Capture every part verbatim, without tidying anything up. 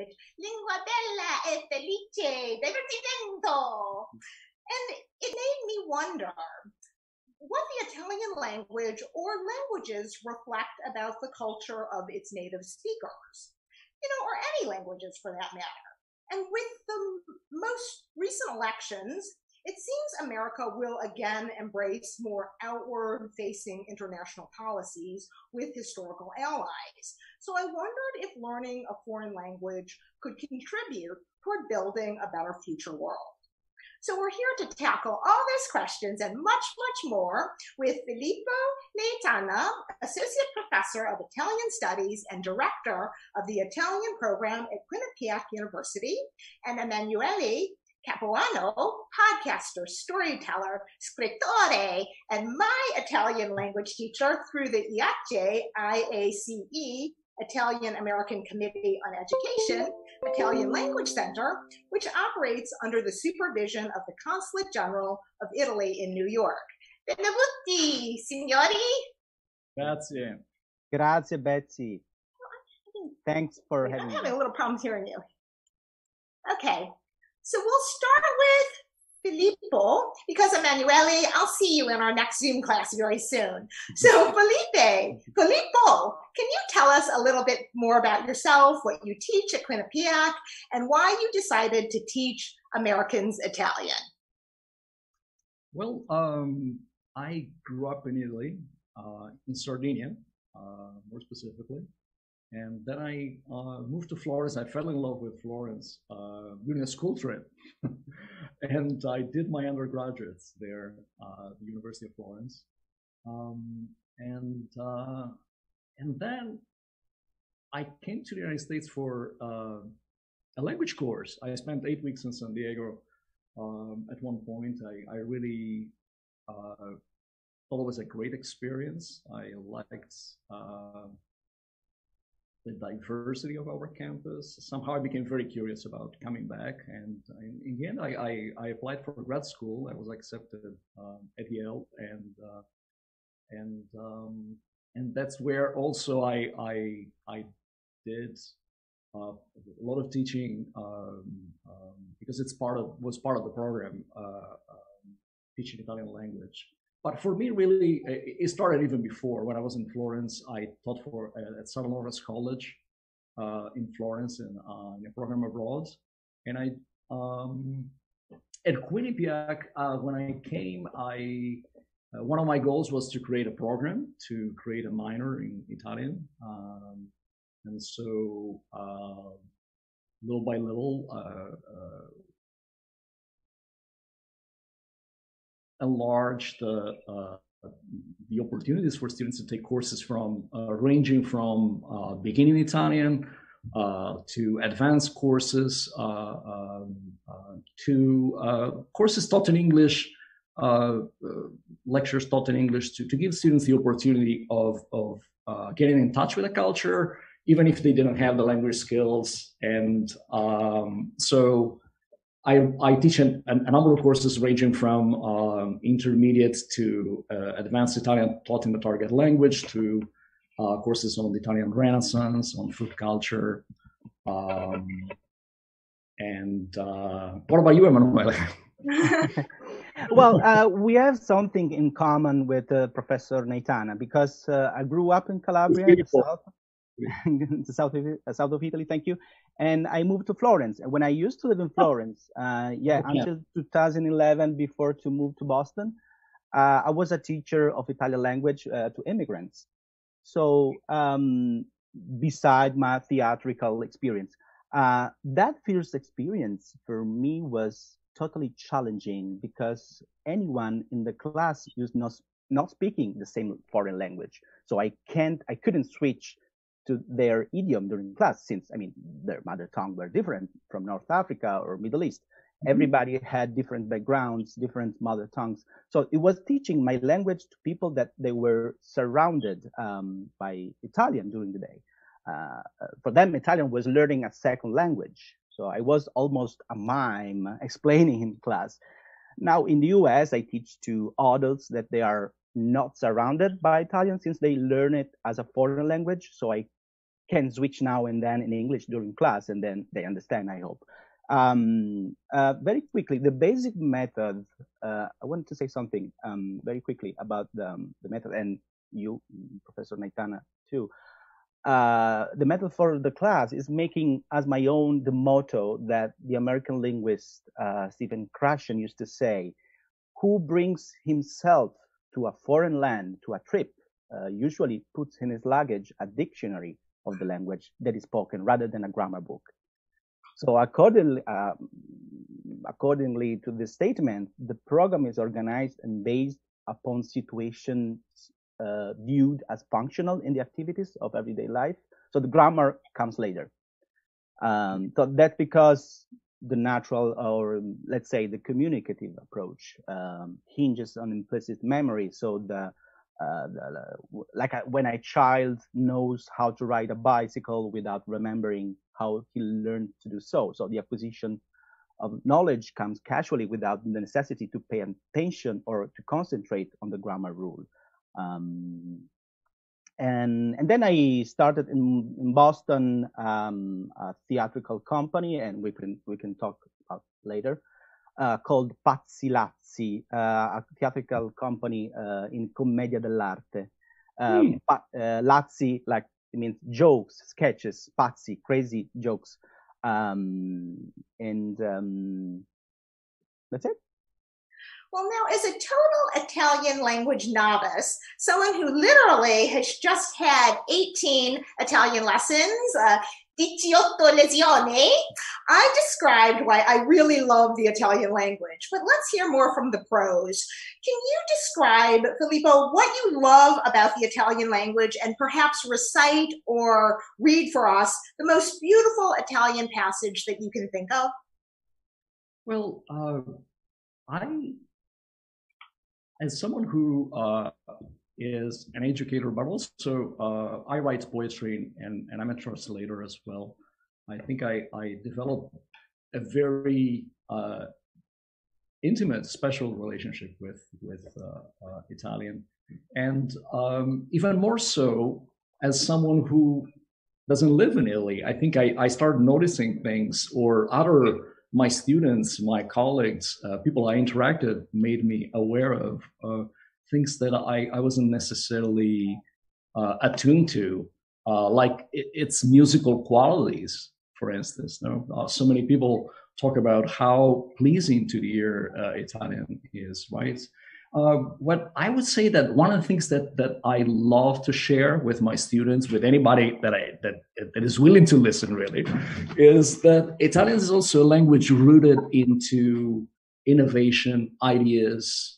Lingua bella e felice, divertimento. And it made me wonder what the Italian language or languages reflect about the culture of its native speakers, you know, or any languages for that matter. And with the most recent elections, it seems America will again embrace more outward-facing international policies with historical allies. So I wondered if learning a foreign language could contribute toward building a better future world. So we're here to tackle all those questions and much, much more with Filippo Leitana, Associate Professor of Italian Studies and Director of the Italian Program at Quinnipiac University, and Emanuele Capuano, podcaster, storyteller, scrittore, and my Italian language teacher through the I A C E, Italian American Committee on Education, Italian Language Center, which operates under the supervision of the Consulate General of Italy in New York. Benvenuti, signori. Grazie. Grazie, Betsy. Thanks for I'm having me. having a little problem hearing you. Okay, so we'll start with Filippo, because Emanuele, I'll see you in our next Zoom class very soon. So Felipe, Filippo, can you tell us a little bit more about yourself, what you teach at Quinnipiac, and why you decided to teach Americans Italian? Well, um, I grew up in Italy, uh, in Sardinia, uh, more specifically. And then I uh, moved to Florence. I fell in love with Florence uh, during a school trip. And I did my undergraduates there uh, at the University of Florence. Um, and, uh, and then I came to the United States for uh, a language course. I spent eight weeks in San Diego. Um, at one point, I, I really uh, thought it was a great experience. I liked uh, the diversity of our campus. Somehow I became very curious about coming back, and in, in the end, I, I, I applied for grad school. I was accepted um, at Yale, and uh, and um, and that's where also I I I did uh, a lot of teaching um, um, because it's part of was part of the program, uh, um, teaching Italian language. But for me, really, it started even before. When I was in Florence, I taught for uh, at San Lawrence College uh, in Florence in, uh, in a program abroad. And I um, at Quinnipiac, uh, when I came, I uh, one of my goals was to create a program, to create a minor in Italian. Um, and so, uh, little by little, uh, uh, enlarge the uh, the opportunities for students to take courses from uh, ranging from uh, beginning Italian uh, to advanced courses uh, um, uh, to uh, courses taught in English, uh, uh, lectures taught in English, to, to give students the opportunity of, of uh, getting in touch with the culture, even if they didn't have the language skills. And um, so I, I teach an, a number of courses ranging from um, intermediate to uh, advanced Italian taught in the target language to uh, courses on the Italian Renaissance, on food culture. Um, and uh, what about you, Emanuele? Well, uh, we have something in common with uh, Professor Neitana, because uh, I grew up in Calabria, in the south, the south of, uh, south of Italy, thank you. And I moved to Florence. And when I used to live in Florence, uh, yeah, okay. until two thousand eleven, before to move to Boston, uh, I was a teacher of Italian language uh, to immigrants. So um, beside my theatrical experience, uh, that first experience for me was totally challenging, because anyone in the class was not, not speaking the same foreign language. So I can't, I couldn't switch to their idiom during class, since, I mean, their mother tongue were different from North Africa or Middle East. Mm-hmm. Everybody had different backgrounds, different mother tongues. So it was teaching my language to people that they were surrounded um, by Italian during the day. Uh, for them, Italian was learning a second language. So I was almost a mime explaining in class. Now in the U S, I teach to adults that they are not surrounded by Italian, since they learn it as a foreign language. So I can switch now and then in English during class, and then they understand, I hope. Um, uh, very quickly, the basic method, uh, I wanted to say something um, very quickly about the, um, the method, and you, Professor Naitana, too. Uh, the method for the class is making as my own the motto that the American linguist uh, Stephen Krashen used to say: who brings himself to a foreign land, to a trip, uh, usually puts in his luggage a dictionary of the language that is spoken rather than a grammar book. So accordingly, uh, accordingly to this statement, the program is organized and based upon situations uh, viewed as functional in the activities of everyday life. So the grammar comes later. Um, so that's because the natural, or let's say the communicative approach, um, hinges on implicit memory. So the, uh, the like I, when a child knows how to ride a bicycle without remembering how he learned to do so. So the acquisition of knowledge comes casually without the necessity to pay attention or to concentrate on the grammar rule. Um, and and then I started in, in Boston, um, a theatrical company, and we can we can talk about later, uh, called Pazzi Lazzi, uh, a theatrical company uh, in Commedia dell'arte. Um, mm. uh, Lazzi, like, it means jokes, sketches, pazzi, crazy jokes, um, and um, that's it. Well, now, as a total Italian language novice, someone who literally has just had eighteen Italian lessons, uh, diciotto lezioni, I described why I really love the Italian language. But let's hear more from the pros. Can you describe, Filippo, what you love about the Italian language, and perhaps recite or read for us the most beautiful Italian passage that you can think of? Well, uh, I... As someone who uh, is an educator, but also uh, I write poetry, and, and I'm a translator as well. I think I, I developed a very uh, intimate, special relationship with, with uh, uh, Italian. And um, even more so, as someone who doesn't live in Italy, I think I, I started noticing things, or other my students, my colleagues, uh, people I interacted made me aware of uh, things that I, I wasn't necessarily uh, attuned to, uh, like it, its musical qualities, for instance. No? Uh, so many people talk about how pleasing to the ear uh, Italian is, right? Uh, what I would say that one of the things that that I love to share with my students, with anybody that I that that is willing to listen, really, is that Italian is also a language rooted into innovation, ideas,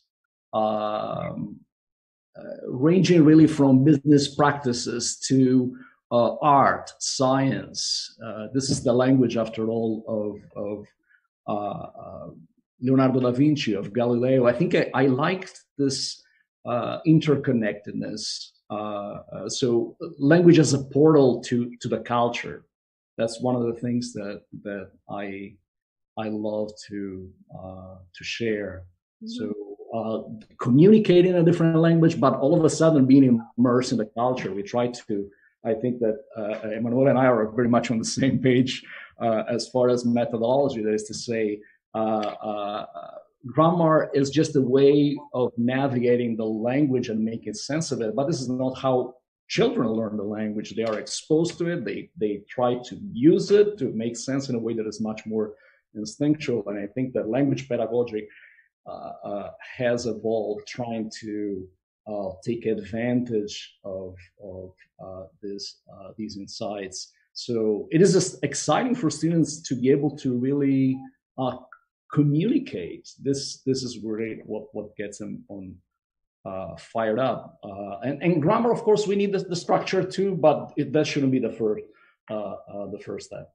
um, uh, ranging really from business practices to uh, art, science. Uh, this is the language, after all, of of uh, uh, Leonardo da Vinci, of Galileo. I think I, I liked this uh, interconnectedness. Uh, uh, so language as a portal to to the culture. That's one of the things that that I I love to uh, to share. Mm-hmm. So uh, communicate in a different language, but all of a sudden being immersed in the culture. We try to. I think that uh, Emanuele and I are very much on the same page uh, as far as methodology. That is to say. Uh, uh, grammar is just a way of navigating the language and making sense of it, but this is not how children learn the language. They are exposed to it. They they try to use it to make sense in a way that is much more instinctual. And I think that language pedagogy uh, uh, has evolved trying to uh, take advantage of of uh, this uh, these insights. So it is just exciting for students to be able to really uh, communicate. This this is really what what gets them on uh, fired up. Uh, and, and grammar, of course, we need the, the structure too, but it, that shouldn't be the first uh, uh, the first step.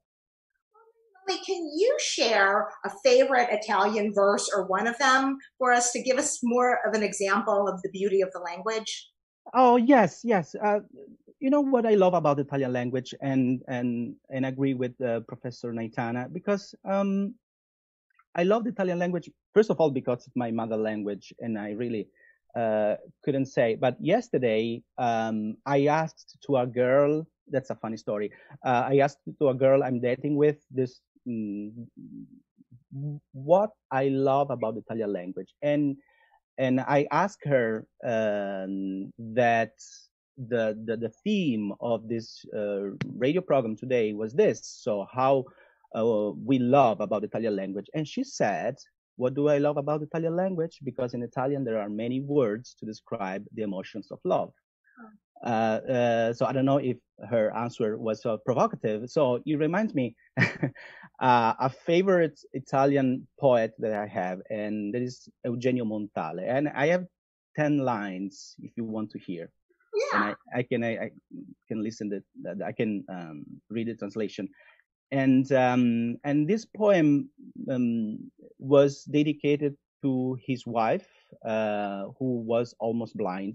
Can you share a favorite Italian verse or one of them for us to give us more of an example of the beauty of the language? Oh yes, yes. Uh, you know what I love about the Italian language, and and and agree with uh, Professor Naitana, because um, I love the Italian language, first of all, because it's my mother language, and I really uh, couldn't say. But yesterday, um, I asked to a girl that's a funny story. Uh, I asked to a girl I'm dating with this, mm, what I love about the Italian language, and and I asked her um, that the, the the theme of this uh, radio program today was this. So how uh, we love about the Italian language, and she said, "What do I love about the Italian language? Because in Italian there are many words to describe the emotions of love." Uh, uh, so I don't know if her answer was uh, provocative. So it reminds me uh, a favorite Italian poet that I have, and that is Eugenio Montale. And I have ten lines if you want to hear. Yeah. And I, I can I, I can listen to that. I can um, read the translation. And um, and this poem um, was dedicated to his wife, uh, who was almost blind.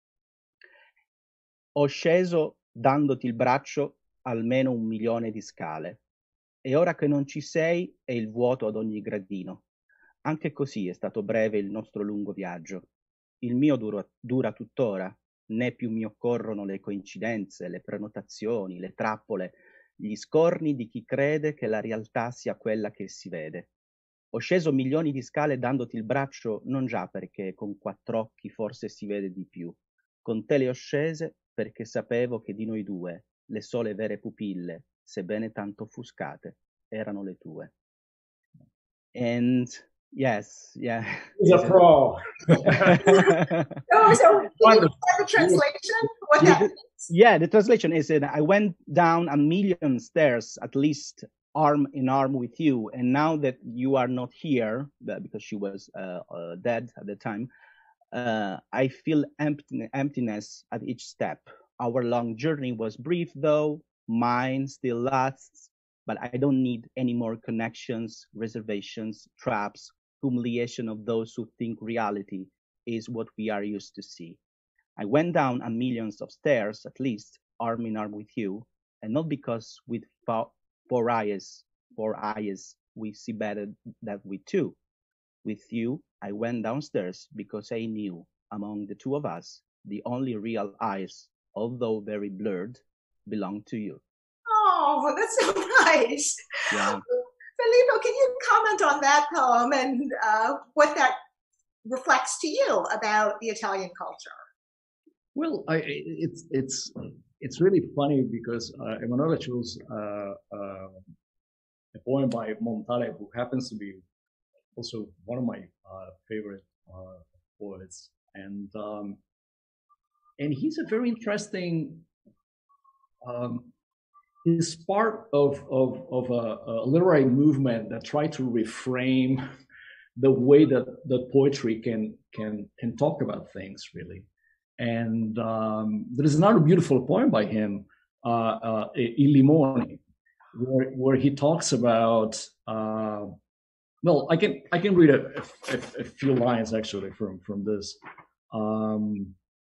Ho sceso dandoti il braccio almeno un milione di scale, e ora che non ci sei è il vuoto ad ogni gradino. Anche così è stato breve il nostro lungo viaggio. Il mio dura, dura tuttora, né più mi occorrono le coincidenze, le prenotazioni, le trappole, gli scorni di chi crede che la realtà sia quella che si vede. Ho sceso milioni di scale dandoti il braccio non già perché con quattro occhi forse si vede di più. Con te le ho scese perché sapevo che di noi due le sole vere pupille, sebbene tanto offuscate, erano le tue. And yes, yeah. He's a pro. Oh, so can you tell the translation? What that means? Yeah, the translation is that I went down a million stairs, at least arm in arm with you. And now that you are not here, because she was uh, uh, dead at the time, uh, I feel empty, emptiness at each step. Our long journey was brief, though. Mine still lasts, but I don't need any more connections, reservations, traps, humiliation of those who think reality is what we are used to see. I went down a millions of stairs, at least, arm in arm with you, and not because with four eyes, four eyes, we see better than with two. With you, I went downstairs because I knew among the two of us, the only real eyes, although very blurred, belonged to you. Oh, that's so nice. Yeah. Filippo, can you comment on that poem and uh, what that reflects to you about the Italian culture? Well, I, it's it's it's really funny because uh, Emanuele chose uh, uh, a poem by Montale, who happens to be also one of my uh, favorite uh, poets, and um, and he's a very interesting. Um, he's part of of of a, a literary movement that tried to reframe the way that that poetry can can can talk about things, really. And um, there is another beautiful poem by him, uh, uh, Il Limone, where where he talks about. Uh, well, I can I can read a, a, a few lines actually from from this. Um,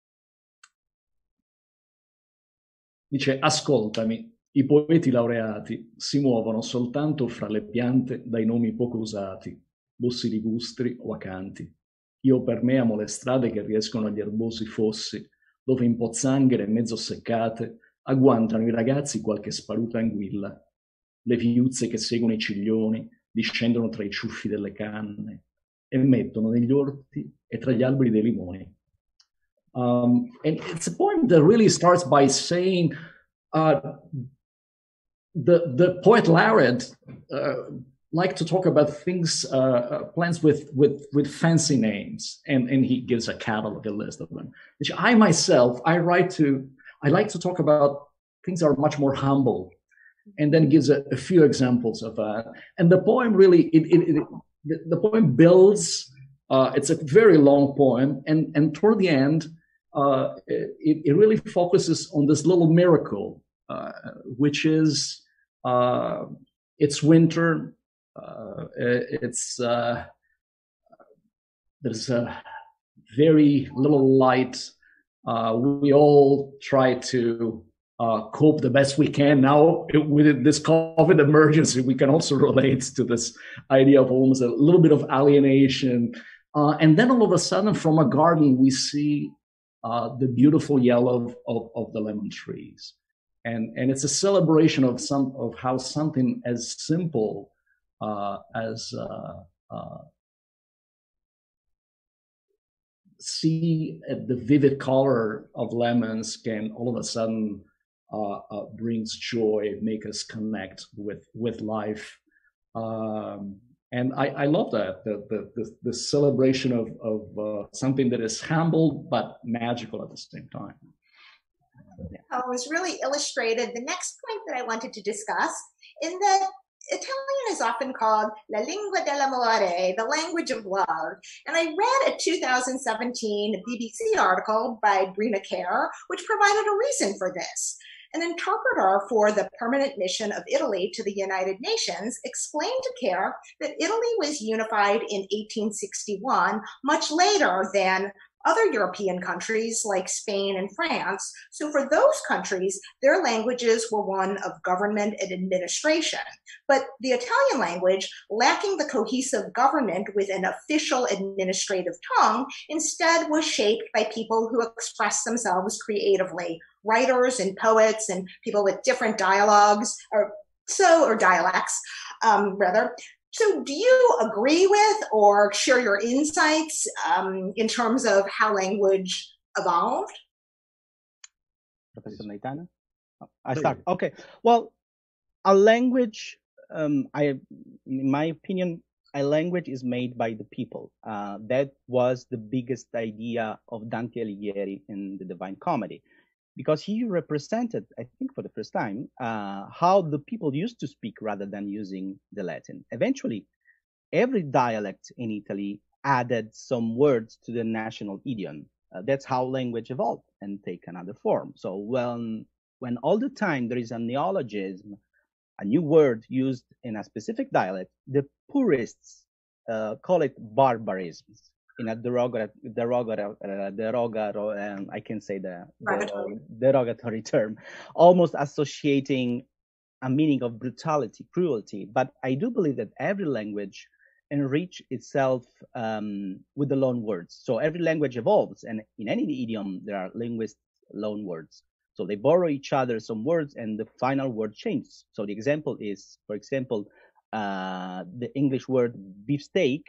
dice: ascoltami, i poeti laureati si muovono soltanto fra le piante dai nomi poco usati, bossi ligustri o acanti. Io per me amo le strade che riescono agli erbosi fossi, dove in pozzanghere mezzo seccate agguantano i ragazzi qualche sparuta anguilla. Le viuzze che seguono i ciglioni discendono tra i ciuffi delle canne e mettono negli orti e tra gli alberi dei limoni. Um, and it's a poem that really starts by saying uh, the, the poet laureate uh, like to talk about things, uh, plants with, with, with fancy names, and, and he gives a catalog, a list of them, which I myself, I write to, I like to talk about things that are much more humble, and then gives a, a few examples of that. And the poem really, it, it, it, the, the poem builds, uh, it's a very long poem, and, and toward the end, uh, it, it really focuses on this little miracle, uh, which is, uh, it's winter, Uh, it's uh, there's a very little light. Uh, we all try to uh, cope the best we can now with this COVID emergency. We can also relate to this idea of almost a little bit of alienation. Uh, and then all of a sudden, from a garden, we see uh, the beautiful yellow of, of, of the lemon trees. and and it's a celebration of some of how something as simple uh, as uh, uh, see the vivid color of lemons can all of a sudden uh, uh, brings joy, make us connect with with life. Um, and I, I love that, the, the, the, the celebration of, of uh, something that is humble but magical at the same time. Oh, it was really illustrated. The next point that I wanted to discuss, in that Italian is often called la lingua dell'amore, the language of love. And I read a two thousand seventeen B B C article by Brina Kerr, which provided a reason for this. An interpreter for the permanent mission of Italy to the United Nations explained to Kerr that Italy was unified in eighteen sixty-one, much later than other European countries like Spain and France. So for those countries, their languages were one of government and administration. But the Italian language, lacking the cohesive government with an official administrative tongue, instead was shaped by people who express themselves creatively, writers and poets and people with different dialogues, or so, or dialects, um, rather. So do you agree with or share your insights um, in terms of how language evolved? Professor Naitana? I start. Okay. Well, a language, um, I, in my opinion, a language is made by the people. Uh, that was the biggest idea of Dante Alighieri in the Divine Comedy, because he represented, I think for the first time, uh, how the people used to speak rather than using the Latin. Eventually, every dialect in Italy added some words to the national idiom. Uh, that's how language evolved and take another form. So when, when all the time there is a neologism, a new word used in a specific dialect, the purists uh, call it barbarisms. In a derogatory, derogatory, uh, derogatory um, I can say the, the derogatory term, almost associating a meaning of brutality, cruelty. But I do believe that every language enrich itself um, with the loan words. So every language evolves, and in any idiom, there are linguist loan words. So they borrow each other some words, and the final word changes. So the example is, for example, uh, the English word beefsteak,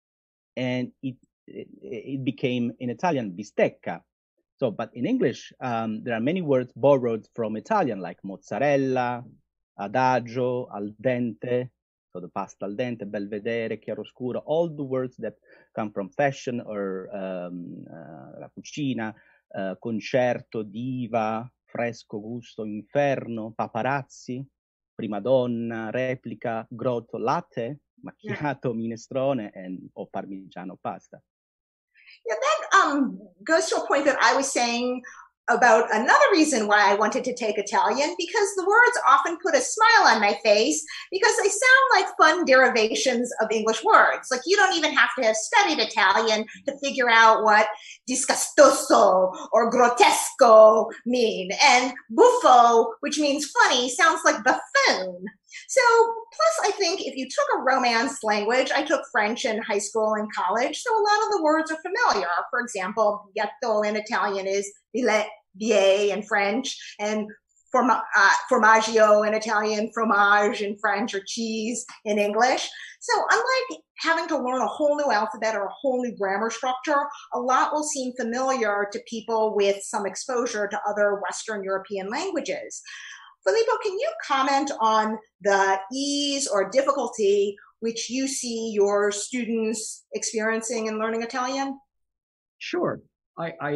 and it It, it became in Italian bistecca. So, but in English, um, there are many words borrowed from Italian, like mozzarella, adagio, al dente, so the pasta al dente, belvedere, chiaroscuro, all the words that come from fashion or um, uh, la cucina, uh, concerto, diva, fresco, gusto, inferno, paparazzi, prima donna, replica, grotto, latte, macchiato, minestrone, and or parmigiano pasta. Yeah, that um, goes to a point that I was saying about another reason why I wanted to take Italian, because the words often put a smile on my face because they sound like fun derivations of English words. Like you don't even have to have studied Italian to figure out what disgustoso or grotesco mean. And buffo, which means funny, sounds like buffoon. So, plus I think if you took a Romance language, I took French in high school and college, so a lot of the words are familiar. For example, biglietto in Italian is billet, billet in French, and form, uh, formaggio in Italian, fromage in French, or cheese in English. So unlike having to learn a whole new alphabet or a whole new grammar structure, a lot will seem familiar to people with some exposure to other Western European languages. Filippo, can you comment on the ease or difficulty which you see your students experiencing in learning Italian? Sure. I, I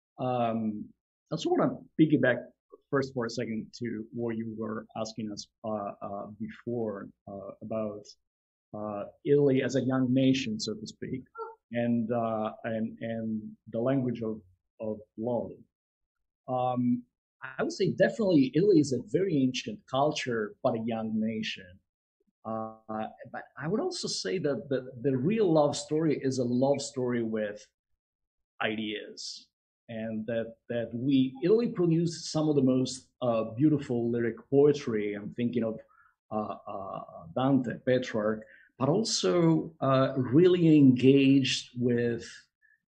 um, also want to piggyback first for a second to what you were asking us uh, uh, before uh, about uh, Italy as a young nation, so to speak, and uh, and and the language of of love. Um, I would say definitely Italy is a very ancient culture, but a young nation. Uh, but I would also say that the, the real love story is a love story with ideas, and that that we Italy produced some of the most uh, beautiful lyric poetry. I'm thinking of uh, uh, Dante, Petrarch, but also uh, really engaged with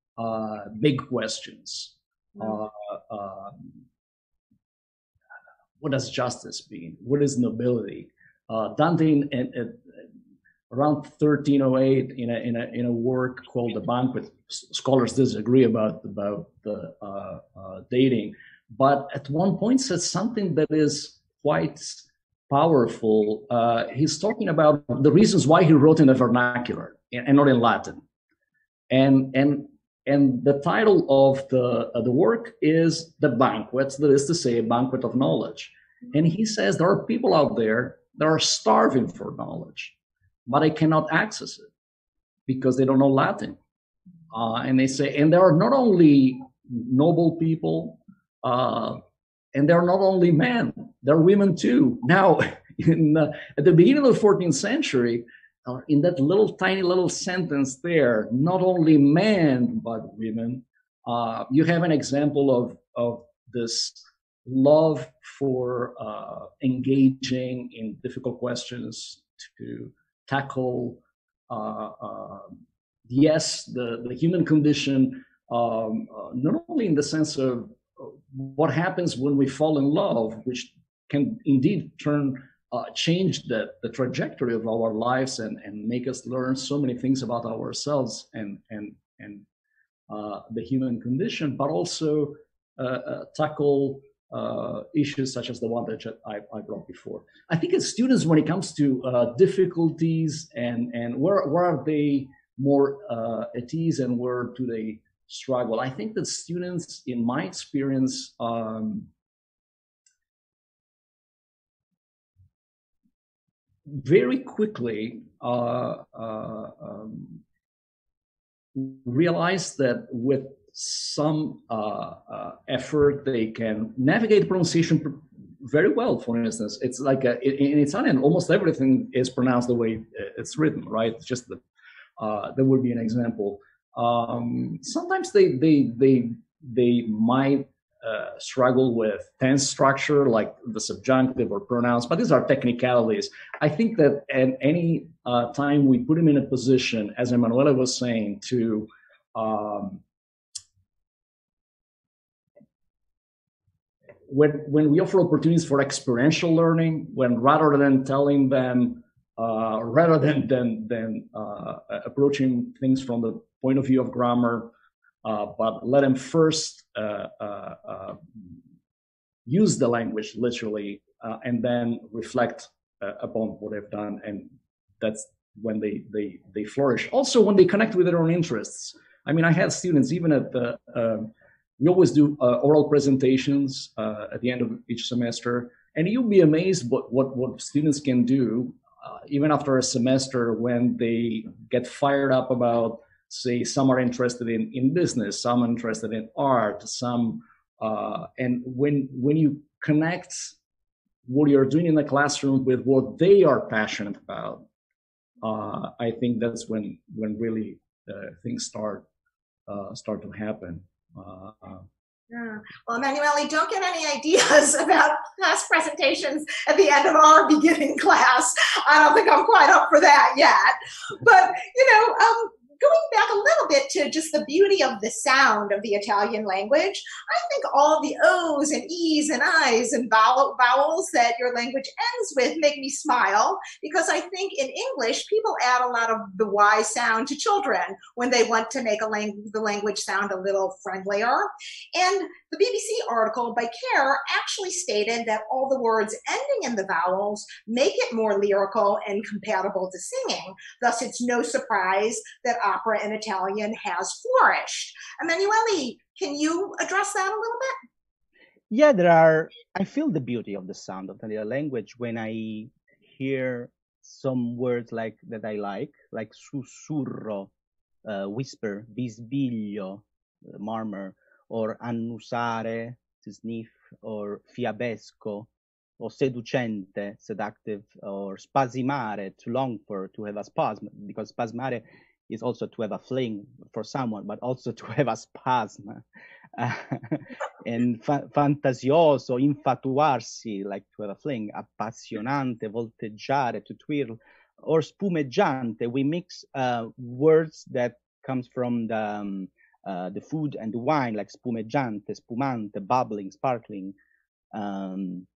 uh, big questions. Uh, uh, what does justice mean? What is nobility? Uh, Dante, in, in, in, around thirteen oh eight, in a in a in a work called The Banquet, scholars disagree about about the uh, uh, dating, but at one point says something that is quite powerful. Uh, he's talking about the reasons why he wrote in the vernacular and not in Latin, and and and the title of the uh, the work is The Banquet. That is to say, a banquet of knowledge. And he says there are people out there that are starving for knowledge, but they cannot access it because they don't know Latin. Uh, and they say, and there are not only noble people, uh, and they're not only men, they're women too. Now, in, uh, at the beginning of the fourteenth century, uh, in that little tiny little sentence there, not only men, but women, uh, you have an example of, of this love for uh, engaging in difficult questions, to tackle, uh, uh, yes, the, the human condition, um, uh, not only in the sense of what happens when we fall in love, which can indeed turn, uh, change the, the trajectory of our lives and, and make us learn so many things about ourselves and, and, and uh, the human condition, but also uh, uh, tackle uh, issues such as the one that I, I brought before. I think as students, when it comes to uh, difficulties and, and where, where are they more uh, at ease and where do they struggle, I think that students, in my experience, um, very quickly uh, uh, um, realize that with some uh, uh, effort, they can navigate pronunciation very well. For instance, it's like a, in Italian, almost everything is pronounced the way it's written, right? It's just that uh, that would be an example. Um, sometimes they they they they might uh, struggle with tense structure, like the subjunctive or pronouns, but these are technicalities. I think that at any uh, time we put them in a position, as Emanuela was saying, to um, when when we offer opportunities for experiential learning, when rather than telling them, uh, rather than than than uh, approaching things from the point of view of grammar, uh, but let them first uh, uh, uh, use the language literally, uh, and then reflect uh, upon what they've done, and that's when they they they flourish. Also, when they connect with their own interests. I mean, I had students even at the uh, we always do uh, oral presentations uh, at the end of each semester, and you'll be amazed what what what students can do uh, even after a semester when they get fired up about, say, some are interested in, in business, some are interested in art, some, uh, and when, when you connect what you're doing in the classroom with what they are passionate about, uh, I think that's when, when really uh, things start, uh, start to happen. Uh, Yeah. Well, Emanuele, don't get any ideas about class presentations at the end of our beginning class. I don't think I'm quite up for that yet. But, you know, um, going back a little bit to just the beauty of the sound of the Italian language, I think all the O's and E's and I's and vowel, vowels that your language ends with make me smile, because I think in English, people add a lot of the Y sound to children when they want to make a lang the language sound a little friendlier. And the B B C article by Care actually stated that all the words ending in the vowels make it more lyrical and compatible to singing. Thus, it's no surprise that opera in Italian has flourished. Emanuele, can you address that a little bit? Yeah, there are, I feel the beauty of the sound of the Italian language when I hear some words like that I like, like sussurro, uh, whisper, bisbiglio, uh, murmur, or annusare, to sniff, or fiabesco, or seducente, seductive, or spasimare, to long for, to have a spasm, because spasmare is also to have a fling for someone, but also to have a spasm. Uh, and fa fantasioso, infatuarsi, like to have a fling, appassionante, volteggiare, to twirl, or spumeggiante. We mix uh, words that comes from the, um, uh, the food and the wine, like spumeggiante, spumante, bubbling, sparkling. Um,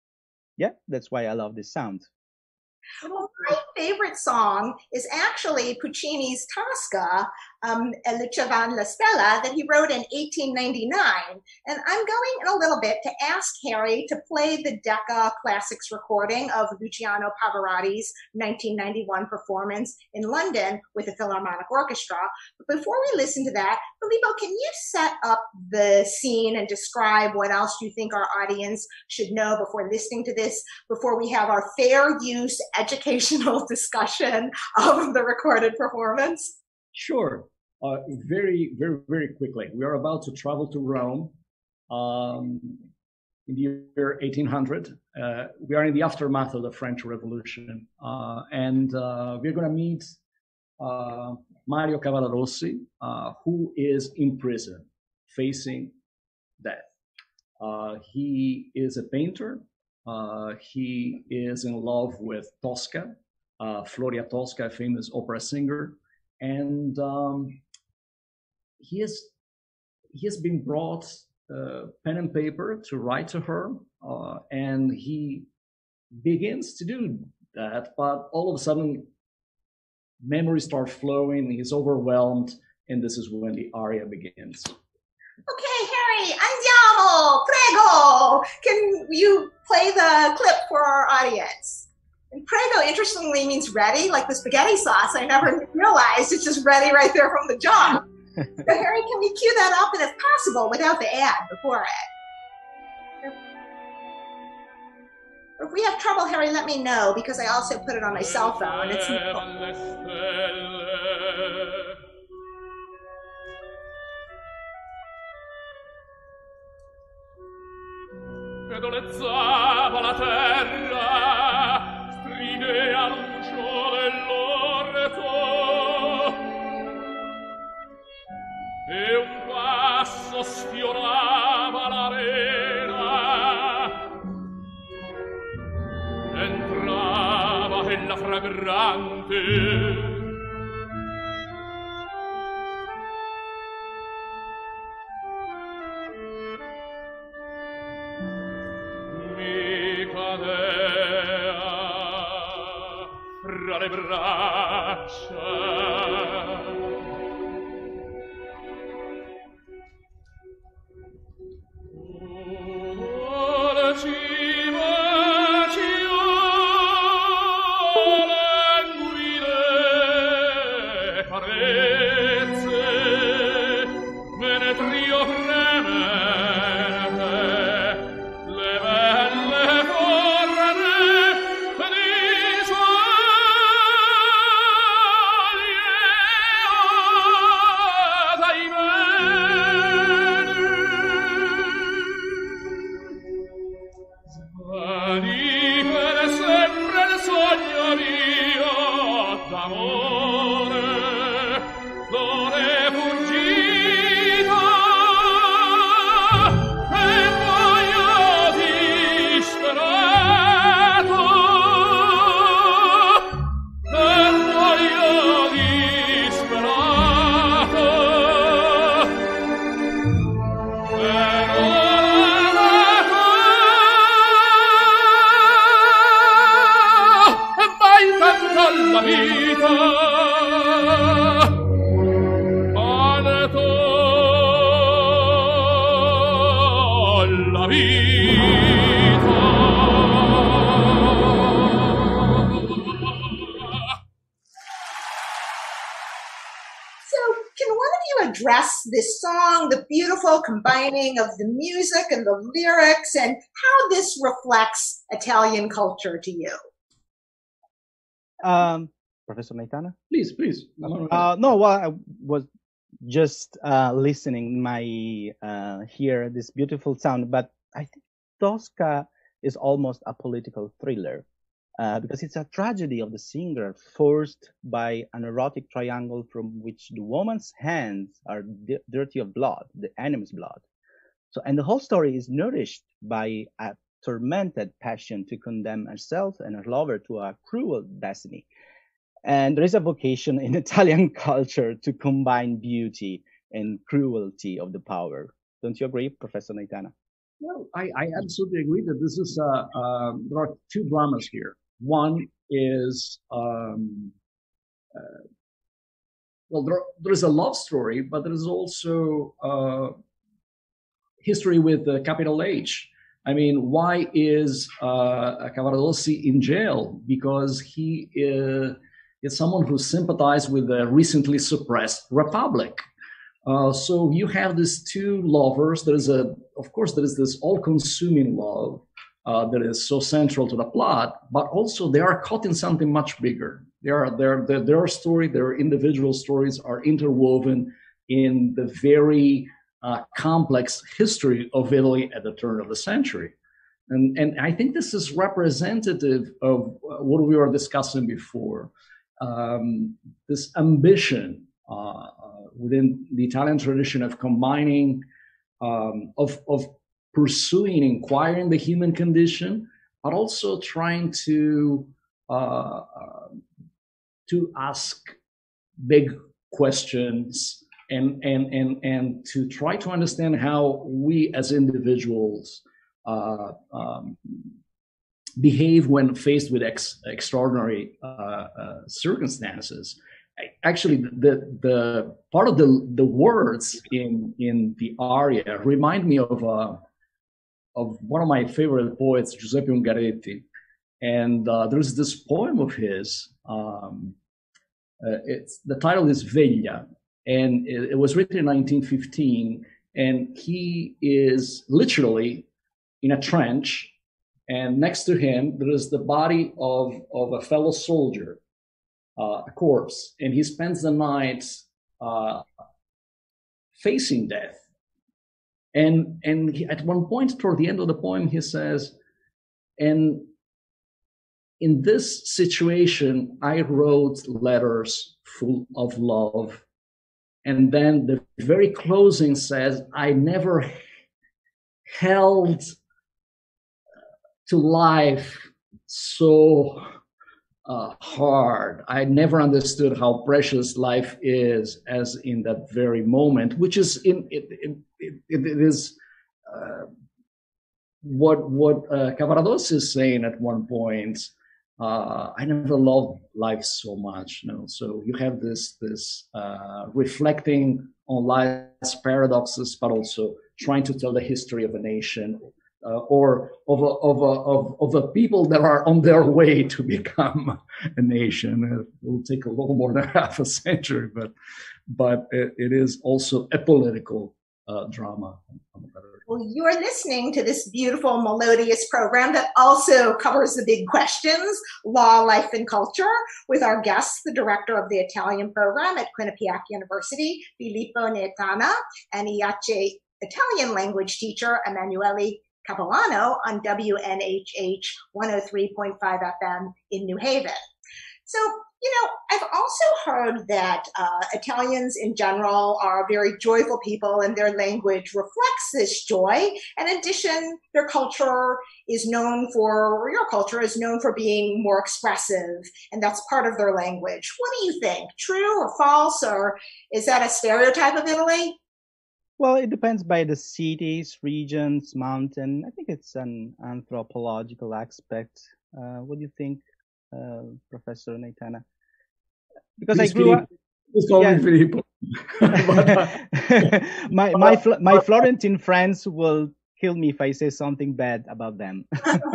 yeah, that's why I love this sound. Well, my favorite song is actually Puccini's Tosca, um, Luce van la Stella, that he wrote in eighteen ninety-nine. And I'm going in a little bit to ask Harry to play the Decca Classics recording of Luciano Pavarotti's nineteen ninety-one performance in London with the Philharmonic Orchestra. But before we listen to that, Filippo, can you set up the scene and describe what else you think our audience should know before listening to this, before we have our fair use educational discussion of the recorded performance? Sure. Uh, very, very, very quickly. We are about to travel to Rome um, in the year eighteen hundred. Uh, we are in the aftermath of the French Revolution, uh, and uh, we're going to meet uh, Mario Cavallarossi, uh, who is in prison, facing death. Uh, he is a painter. Uh, he is in love with Tosca, uh, Floria Tosca, a famous opera singer, and um, he has he has been brought uh, pen and paper to write to her, uh, and he begins to do that. But all of a sudden, memories start flowing. He's overwhelmed, and this is when the aria begins. Okay, Harry, andiamo, prego. Can you play the clip for our audience? And prego, interestingly, means ready, like the spaghetti sauce. I never realized it's just ready right there from the jar. So, Harry, can we cue that up, and if possible, without the ad before it? If we have trouble, Harry, let me know, because I also put it on my cell phone. It's Pedolezzava la terra, stridea l'uscio dell'orto, e un passo sfiorava l'arena, entrava ella fragrante. Fra le braccia oh, le cime ci languide carezze menetrio fremente le belle forme la vita alto la vita. So can one of you address this song, the beautiful combining of the music and the lyrics, and how this reflects Italian culture to you? Um, Professor Naitana? Please, please. Uh, no, well, I was just uh, listening my uh, hear this beautiful sound, but I think Tosca is almost a political thriller uh, because it's a tragedy of the singer forced by an erotic triangle from which the woman's hands are di dirty of blood, the enemy's blood. So, and the whole story is nourished by a tormented passion to condemn herself and her lover to a cruel destiny. And there is a vocation in Italian culture to combine beauty and cruelty of the power. Don't you agree, Professor Naitana? Well, I, I absolutely agree that this is, uh, uh, there are two dramas here. One is, um, uh, well, there, there is a love story, but there is also uh, history with the capital H. I mean, why is uh, Cavaradossi in jail? Because he uh, is someone who sympathized with the recently suppressed republic. Uh, so you have these two lovers. There is a, of course, there is this all-consuming love uh, that is so central to the plot, but also they are caught in something much bigger. They are, their, their, their story, their individual stories are interwoven in the very uh, complex history of Italy at the turn of the century. And, and I think this is representative of what we were discussing before, um, this ambition uh, within the Italian tradition of combining, um, of, of pursuing, inquiring the human condition, but also trying to, uh, uh, to ask big questions and, and, and, and to try to understand how we as individuals uh, um, behave when faced with ex extraordinary uh, uh, circumstances. Actually, the the part of the the words in in the aria remind me of uh, of one of my favorite poets, Giuseppe Ungaretti, and uh, there's this poem of his. Um, uh, it's the title is Veglia, and it, it was written in nineteen fifteen, and he is literally in a trench, and next to him there is the body of of a fellow soldier. Uh, a corpse, and he spends the night uh, facing death. And and he, at one point, toward the end of the poem, he says, "And in this situation, I wrote letters full of love." And then the very closing says, "I never held to life so Uh, hard. I never understood how precious life is as in that very moment," which is in it. It, it, it is uh, what what uh, Cavaradossi is saying at one point. Uh, I never loved life so much. You know? So you have this this uh, reflecting on life's paradoxes, but also trying to tell the history of a nation. Uh, or of a, of, a, of, of a people that are on their way to become a nation. It will take a little more than half a century, but but it, it is also a political uh, drama. Well, you're listening to this beautiful, melodious program that also covers the big questions, law, life, and culture, with our guests, the director of the Italian program at Quinnipiac University, Filippo Neitana, and I A C E Italian language teacher, Emanuele Capilano, on W N H H one oh three point five F M in New Haven. So, you know, I've also heard that uh, Italians in general are very joyful people, and their language reflects this joy. And in addition, their culture is known for, or your culture is known for being more expressive, and that's part of their language. What do you think? True or false, or is that a stereotype of Italy? Well, it depends by the cities, regions, mountain. I think it's an anthropological aspect. Uh, what do you think, uh, Professor Neitana? Because please, I grew up. Yeah. my my my Florentine friends will kill me if I say something bad about them.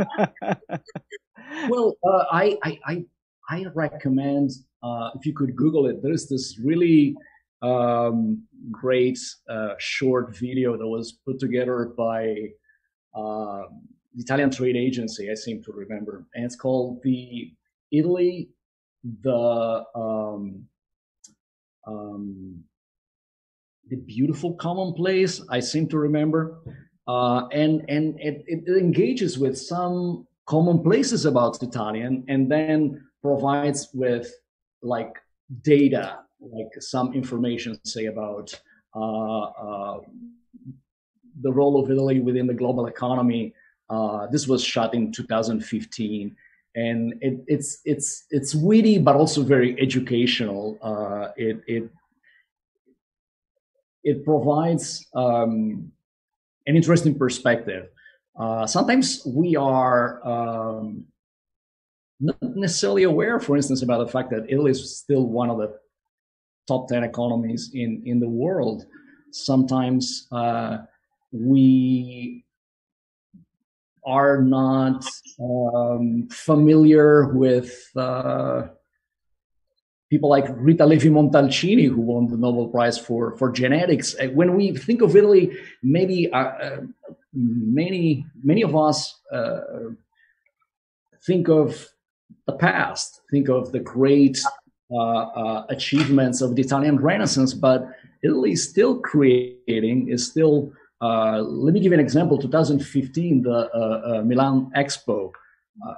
Well, uh, I I I recommend uh, if you could Google it. There's this really um great uh short video that was put together by uh the Italian trade agency, I seem to remember, and it's called the Italy the um um the beautiful commonplace, I seem to remember, uh and and it, it engages with some commonplaces about Italian, and then provides with like data, like some information, say, about uh, uh, the role of Italy within the global economy. Uh, this was shot in two thousand fifteen, and it, it's it's it's witty but also very educational. Uh, it it it provides um, an interesting perspective. uh, sometimes we are um, not necessarily aware, for instance, about the fact that Italy is still one of the top ten economies in, in the world. Sometimes uh, we are not um, familiar with uh, people like Rita Levi-Montalcini, who won the Nobel Prize for, for genetics. When we think of Italy, maybe uh, uh, many, many of us uh, think of the past, think of the great uh, uh, achievements of the Italian Renaissance, but Italy is still creating, is still, uh, let me give you an example, two thousand fifteen, the uh, uh, Milan Expo, uh,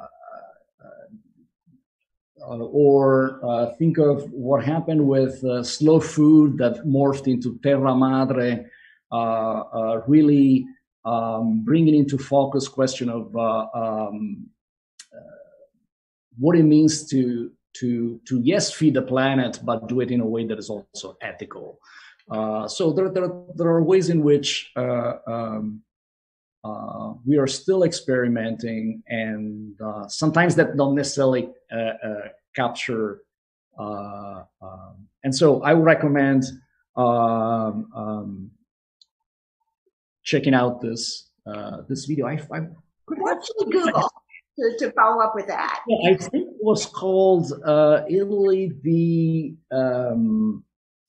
uh, or uh, think of what happened with uh, slow food that morphed into Terra Madre, uh, uh, really um, bringing into focus question of uh, um, what it means to to to yes feed the planet, but do it in a way that is also ethical. Uh, so there, there there are ways in which uh, um, uh, we are still experimenting, and uh, sometimes that don't necessarily uh, uh, capture. Uh, um, and so I would recommend um, um, checking out this uh, this video. I, I could what should Google? To, to follow up with that. Yeah, I think it was called uh, Italy, the um,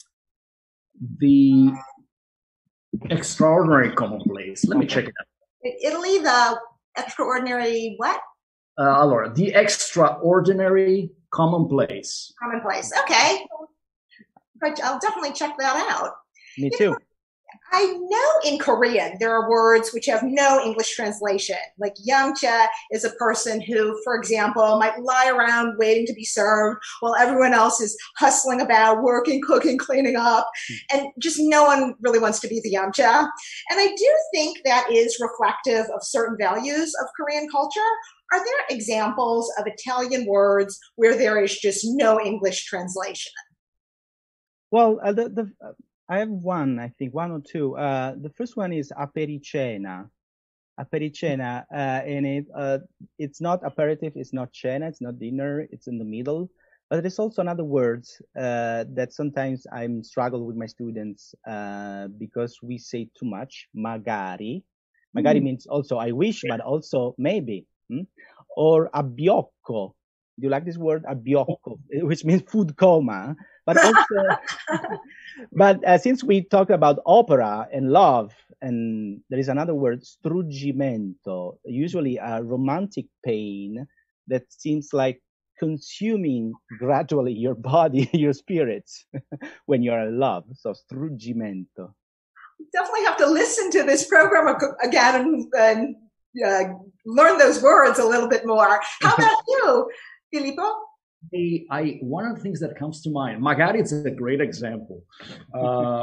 the extraordinary commonplace. Let me check it out. Italy, the extraordinary what? Uh, allora, the extraordinary commonplace. Commonplace. Okay, but I'll definitely check that out. Me too. I know in Korean there are words which have no English translation. Like yamcha is a person who, for example, might lie around waiting to be served while everyone else is hustling about, working, cooking, cleaning up, and just no one really wants to be the yamcha. And I do think that is reflective of certain values of Korean culture. Are there examples of Italian words where there is just no English translation? Well, uh, the, the uh, I have one, I think, one or two. Uh, the first one is apericena. Apericena, uh, and it, uh, it's not aperitif, it's not cena, it's not dinner, it's in the middle. But there's also another word uh, that sometimes I'm struggle with my students uh, because we say too much, magari. Magari mm. means also I wish, but also maybe. Hmm? Or abbiocco. Do you like this word, abbiocco, which means food coma? But also, but uh, since we talk about opera and love, and there is another word, struggimento, usually a romantic pain that seems like consuming gradually your body, your spirits, when you're in love. So struggimento. Definitely have to listen to this program again and, and uh, learn those words a little bit more. How about you, Filippo? I, I, one of the things that comes to mind, magari is a great example. Uh, uh,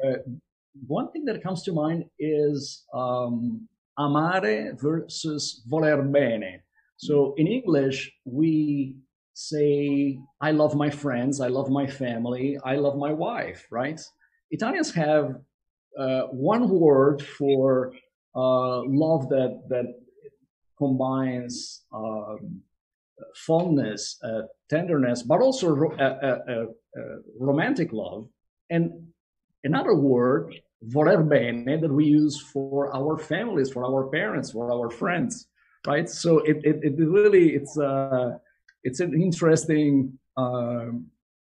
one thing that comes to mind is um, amare versus voler bene. So in English, we say, I love my friends, I love my family, I love my wife, right? Italians have uh, one word for uh, love that, that combines um, fondness, uh, tenderness, but also ro uh, uh, uh, romantic love. And another word, voler bene, that we use for our families, for our parents, for our friends, right? So it, it, it really, it's, uh, it's an interesting, um,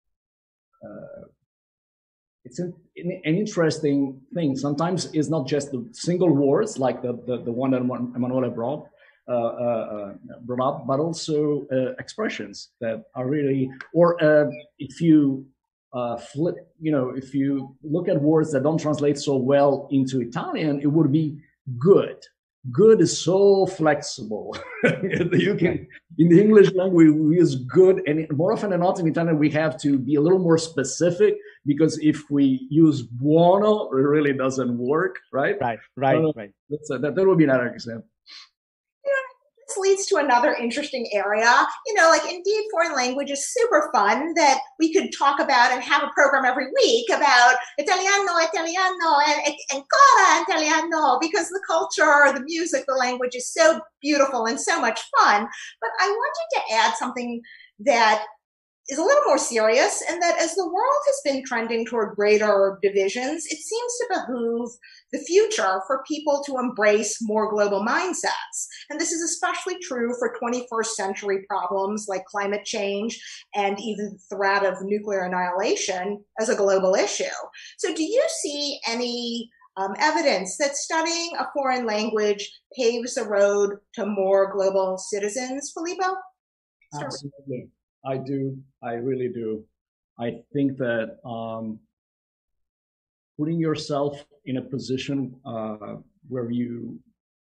uh, it's an, an interesting thing. Sometimes it's not just the single words, like the, the, the one that Emanuele brought, Uh, uh, brought up, but also uh, expressions that are really, or uh, if you uh, flip, you know, if you look at words that don't translate so well into Italian, it would be good. Good is so flexible. You can, in the English language, we use good, and more often than not in Italian, we have to be a little more specific, because if we use buono, it really doesn't work, right? Right, right, uh, right. That's a, that, that would be another example. this leads to another interesting area. You know, like indeed foreign language is super fun that we could talk about and have a program every week about Italiano, Italiano, and ancora Italiano, because the culture, the music, the language is so beautiful and so much fun. But I wanted to add something that is a little more serious, and that as the world has been trending toward greater divisions, it seems to behoove the future for people to embrace more global mindsets. And this is especially true for twenty-first century problems like climate change and even the threat of nuclear annihilation as a global issue. So do you see any um, evidence that studying a foreign language paves the road to more global citizens, Filippo? Absolutely. I do. I really do. I think that um, putting yourself in a position uh, where you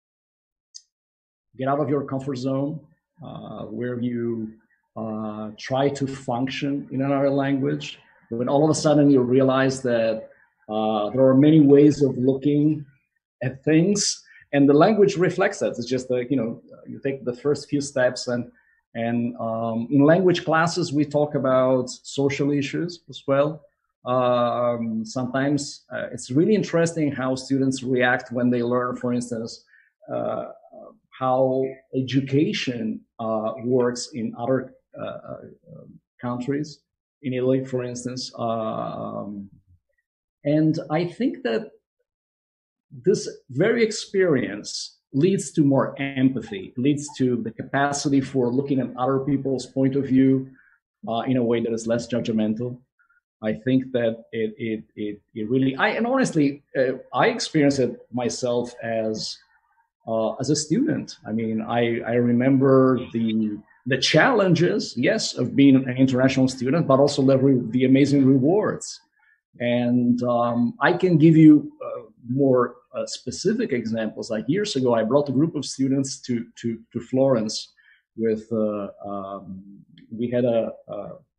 get out of your comfort zone, uh, where you uh, try to function in another language, when all of a sudden you realize that uh, there are many ways of looking at things, and the language reflects that. It's just like, you know, you take the first few steps, and And um, in language classes, we talk about social issues as well. Um, sometimes uh, it's really interesting how students react when they learn, for instance, uh, how education uh, works in other uh, uh, countries, in Italy, for instance. Um, and I think that this very experience leads to more empathy, leads to the capacity for looking at other people's point of view uh, in a way that is less judgmental. I think that it it it, it really, I and honestly, uh, I experienced it myself as uh, as a student. I mean, I I remember the the challenges, yes, of being an international student, but also the the amazing rewards. And um, I can give you uh, more uh, specific examples. Like years ago, I brought a group of students to to, to Florence. With uh, um, we had a, a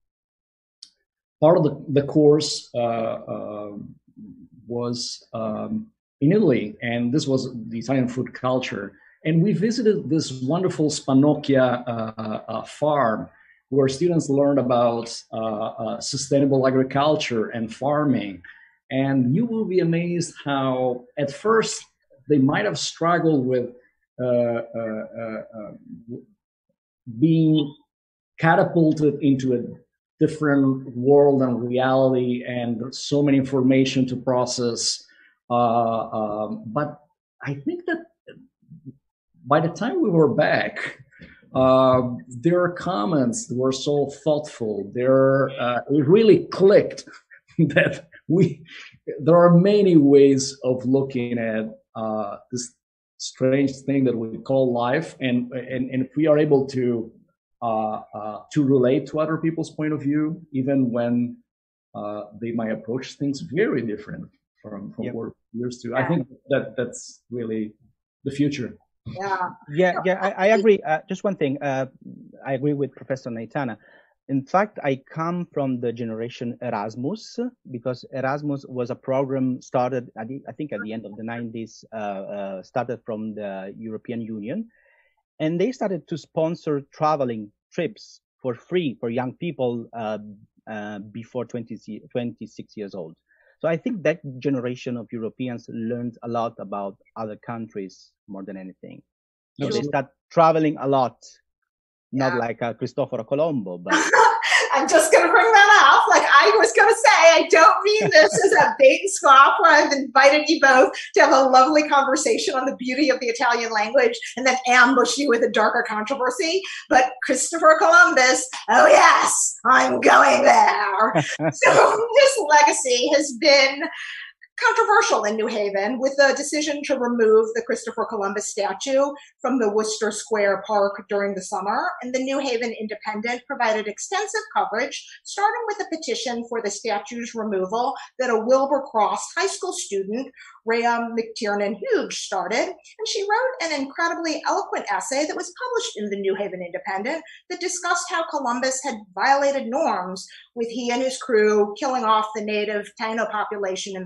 part of the the course uh, uh, was um, in Italy, and this was the Italian food culture. And we visited this wonderful Spannocchia uh, uh, farm, where students learned about uh, uh, sustainable agriculture and farming. And you will be amazed how at first they might have struggled with uh, uh, uh, uh, being catapulted into a different world and reality, and so many information to process. Uh, um, but I think that by the time we were back, Uh, their comments were so thoughtful. There, uh, it really clicked that we. There are many ways of looking at uh, this strange thing that we call life, and and, and if we are able to uh, uh, to relate to other people's point of view, even when uh, they might approach things very different from from Yep. what we're used to. I think that that's really the future. Yeah. Yeah, yeah, I, I agree. Uh, just one thing, uh, I agree with Professor Naitana. In fact, I come from the generation Erasmus, because Erasmus was a program started, at the, I think at the end of the nineties, uh, uh, started from the European Union. And they started to sponsor traveling trips for free for young people uh, uh, before twenty, twenty-six years old. So I think that generation of Europeans learned a lot about other countries more than anything. So Sure. they start traveling a lot, not Yeah. like uh, Cristoforo Colombo, but I'm just going to bring that up. Like I was going to say, I don't mean this as a bait and swap where I've invited you both to have a lovely conversation on the beauty of the Italian language and then ambush you with a darker controversy. But Christopher Columbus, oh yes, I'm going there. So his legacy has been controversial in New Haven, with the decision to remove the Christopher Columbus statue from the Worcester Square Park during the summer. And the New Haven Independent provided extensive coverage, starting with a petition for the statue's removal that a Wilbur Cross high school student, Rhea McTiernan Hughes, started. And she wrote an incredibly eloquent essay that was published in the New Haven Independent that discussed how Columbus had violated norms, with he and his crew killing off the native Taino population in the Caribbean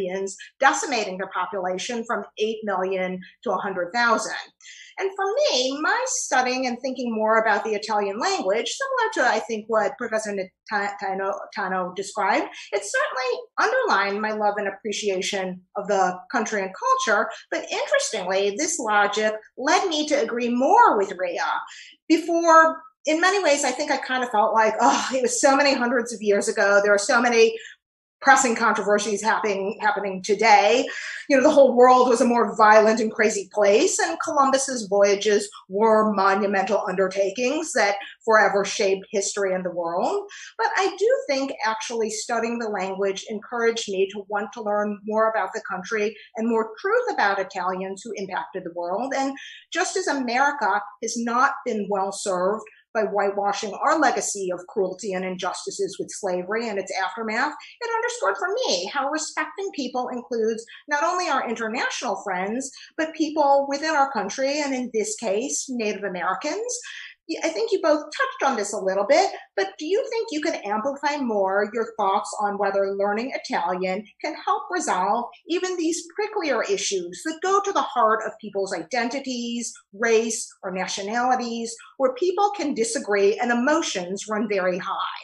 Caribbeans, decimating their population from eight million to one hundred thousand. And for me, my studying and thinking more about the Italian language, similar to, I think, what Professor Tano, Tano described, it certainly underlined my love and appreciation of the country and culture. But interestingly, this logic led me to agree more with Ria. Before, in many ways, I think I kind of felt like, oh, it was so many hundreds of years ago. There are so many pressing controversies happening happening today. You know, the whole world was a more violent and crazy place, and Columbus's voyages were monumental undertakings that forever shaped history and the world. But I do think actually studying the language encouraged me to want to learn more about the country and more truth about Italians who impacted the world. And just as America has not been well served by whitewashing our legacy of cruelty and injustices with slavery and its aftermath, it underscored for me how respecting people includes not only our international friends, but people within our country, and in this case, Native Americans. I think you both touched on this a little bit, but do you think you could amplify more your thoughts on whether learning Italian can help resolve even these pricklier issues that go to the heart of people's identities, race, or nationalities, where people can disagree and emotions run very high?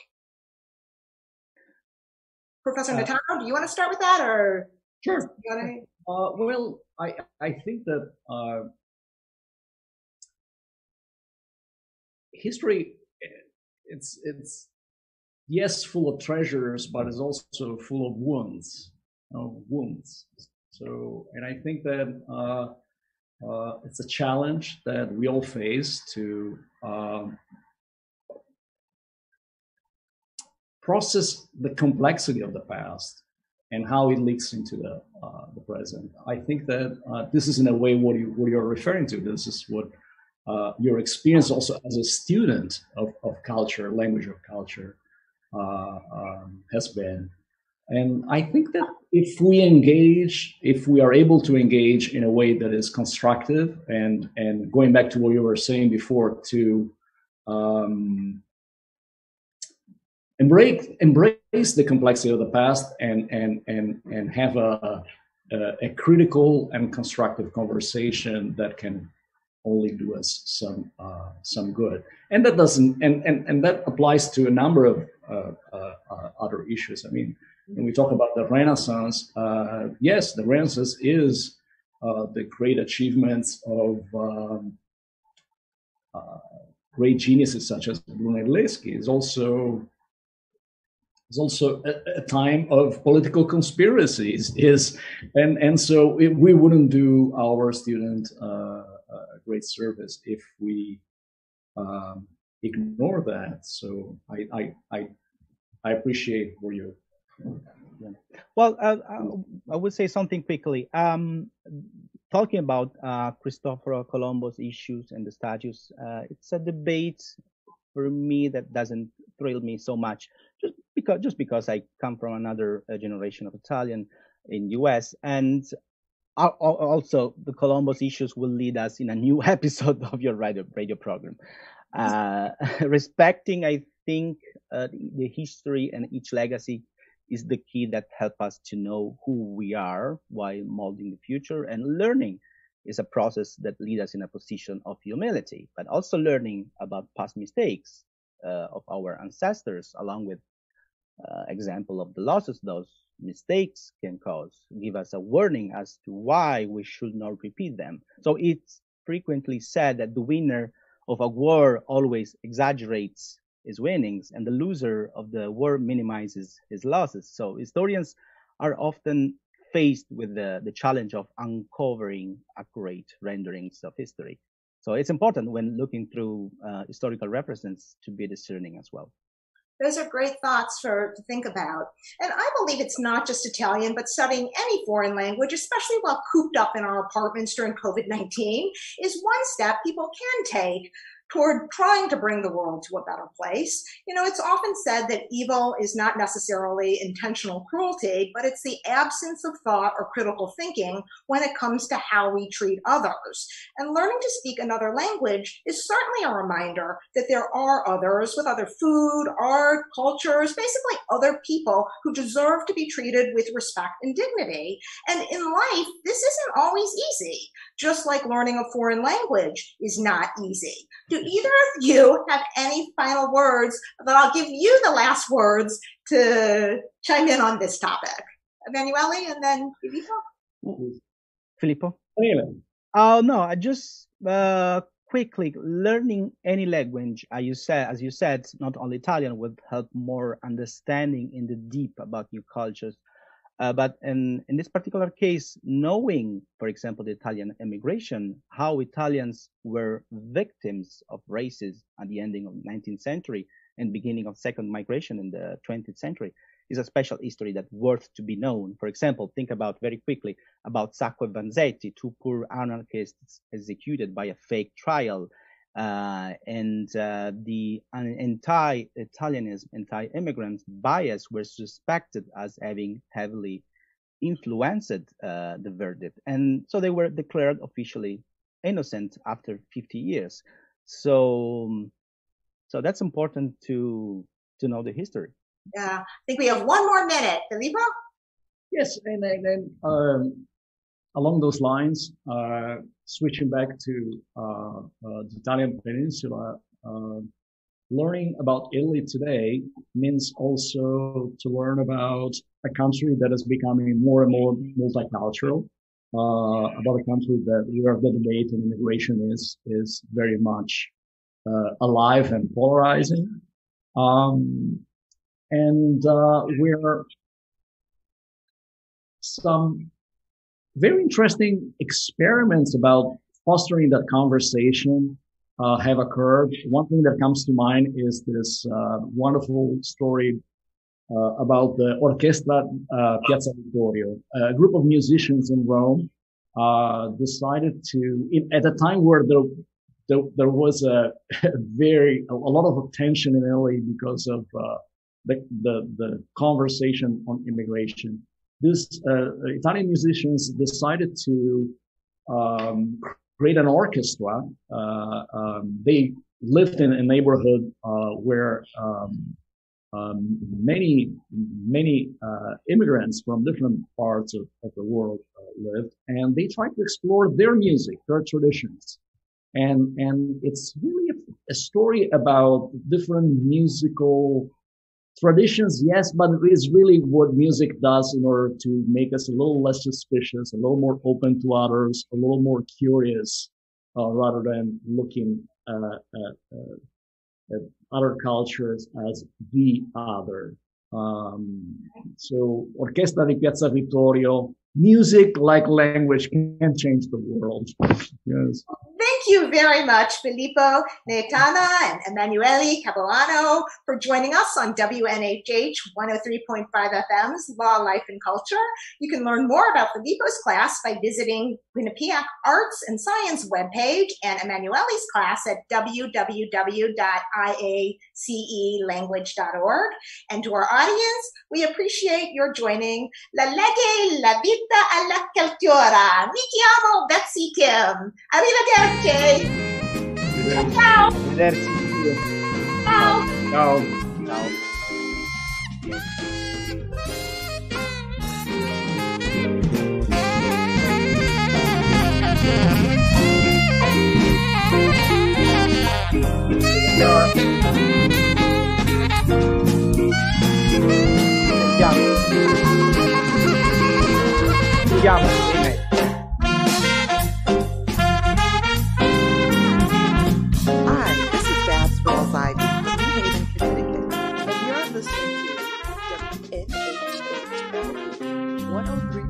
Professor uh, Natano, do you want to start with that, or? Sure. You wanna... uh, well, I, I think that uh, history, it's it's yes, full of treasures, but it's also full of wounds, you know, wounds. So, and I think that uh, uh, it's a challenge that we all face to um, process the complexity of the past and how it leaks into the uh, the present. I think that uh, this is in a way what you what you're referring to. This is what. Uh, your experience also as a student of, of culture, language of culture, uh, um, has been. And I think that if we engage, if we are able to engage in a way that is constructive, and, and going back to what you were saying before, to um, embrace, embrace the complexity of the past and, and, and, and have a, a, a critical and constructive conversation that can only do us some uh, some good, and that doesn't, and and and that applies to a number of uh, uh, uh, other issues. I mean, when we talk about the Renaissance, uh, yes, the Renaissance is uh, the great achievements of um, uh, great geniuses such as Brunelleschi. Is also is also a, a time of political conspiracies. Is and and so it, we wouldn't do our student Uh, a great service if we um, ignore that. So I I I, I appreciate where you. Yeah. Well, uh, I would say something quickly. Um, talking about uh, Cristoforo Colombo's issues and the statues, uh, it's a debate for me that doesn't thrill me so much, just because just because I come from another uh, generation of Italian in U S, and also the Colombo's issues will lead us in a new episode of your radio radio program. Uh, respecting, I think, uh, the history and each legacy is the key that help us to know who we are while molding the future, and learning is a process that leads us in a position of humility, but also learning about past mistakes uh, of our ancestors, along with uh, example of the losses those mistakes can cause, give us a warning as to why we should not repeat them. So it's frequently said that the winner of a war always exaggerates his winnings, and the loser of the war minimizes his losses. So historians are often faced with the, the challenge of uncovering accurate renderings of history. So it's important when looking through uh, historical references to be discerning as well. Those are great thoughts for to think about. And I believe it's not just Italian, but studying any foreign language, especially while cooped up in our apartments during COVID nineteen, is one step people can take toward trying to bring the world to a better place. You know, it's often said that evil is not necessarily intentional cruelty, but it's the absence of thought or critical thinking when it comes to how we treat others. And learning to speak another language is certainly a reminder that there are others with other food, art, cultures, basically other people who deserve to be treated with respect and dignity. And in life, this isn't always easy, just like learning a foreign language is not easy. Do either of you have any final words? But I'll give you the last words to chime in on this topic. Emanuele and then Filippo. Filippo? Anyway. Oh, no, I just uh, quickly, learning any language, as you said, as you said, not only Italian, would help more understanding in the deep about new cultures. Uh, but in, in this particular case, knowing, for example, the Italian immigration, how Italians were victims of racism at the ending of the nineteenth century and beginning of second migration in the twentieth century, is a special history that's worth to be known. For example, think about very quickly about Sacco and Vanzetti, two poor anarchists executed by a fake trial. Uh, and uh, the uh, anti-Italianism, anti-immigrant bias were suspected as having heavily influenced uh, the verdict. And so they were declared officially innocent after fifty years. So, so that's important to, to know the history. Yeah, I think we have one more minute. Filippo? Yes, and then um, along those lines, uh, switching back to uh, uh, the Italian peninsula, uh, learning about Italy today means also to learn about a country that is becoming more and more multicultural, uh, about a country that where the debate on immigration is is very much uh, alive and polarizing, um, and uh, where some very interesting experiments about fostering that conversation uh, have occurred. One thing that comes to mind is this uh, wonderful story uh, about the Orchestra uh, Piazza Vittorio. A group of musicians in Rome uh, decided to, in, at a time where there, there, there was a, a very, a, a lot of tension in Italy because of uh, the, the, the conversation on immigration. These uh, Italian musicians decided to um, create an orchestra. Uh, um, they lived in a neighborhood uh, where um, um, many, many uh, immigrants from different parts of, of the world uh, lived, and they tried to explore their music, their traditions. And, and it's really a, a story about different musical traditions, yes, but it is really what music does in order to make us a little less suspicious, a little more open to others, a little more curious, uh, rather than looking uh, at, uh, at other cultures as the other. Um, so, Orchestra di Piazza Vittorio, music like language can change the world. Yes. Thank you very much, Filippo, Neitana, and Emanuele Capuano for joining us on W N H H one oh three point five F M's Law, Life, and Culture. You can learn more about Filippo's class by visiting Quinnipiac Arts and Science webpage and Emanuele's class at w w w dot i a c e language dot org. And to our audience, we appreciate your joining La Legge, La Vita alla Cultura. Mi chiamo Betsy Kim. Arrivederci. Ciao. Arrivederci. Ciao. Ciao. Ciao. Andiamo. Hi, this is Babs Wells Ivy from New Haven, Connecticut, and you're listening to W N H H one oh three